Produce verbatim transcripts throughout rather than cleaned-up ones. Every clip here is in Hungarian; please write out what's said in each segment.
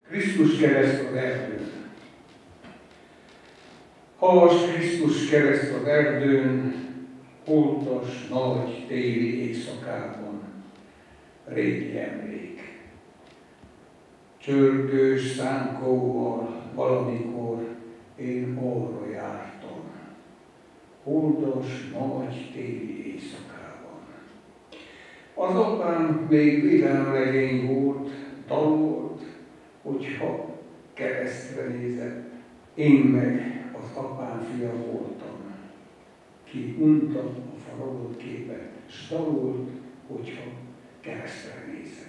Krisztus kereszt az erdőn. Havas Krisztus kereszt az erdőn, holtas, nagy téli éjszakában, régi emlék. Csörgős szánkóval valamikor én arra jártam, holdas, nagy téli éjszakában. Az apám még vidámlegény volt, dalolt, hogyha keresztre nézett, én meg az apám fia voltam, ki unta a faragott képet, s dalolt, hogyha keresztre nézett.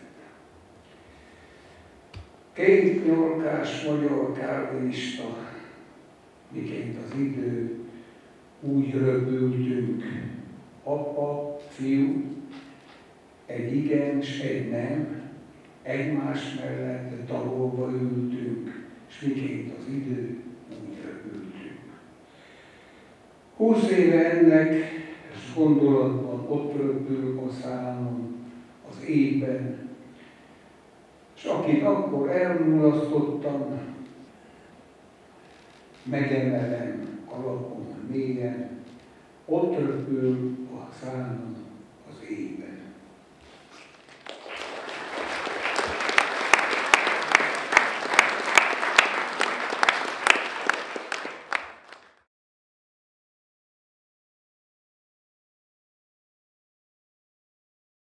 Két nyolkás magyar kálvinista, miként az idő, úgy röpültünk, apa, fiú, egy igen s egy nem, egymás mellett dalolva ültünk, s miként az idő, úgy röpültünk. Húsz éve ennek, s gondolatban ott röpül a számon, az éjben, s akit akkor elmulasztottam, megemelem alapon mélyen, ott röpül a számon az éjben.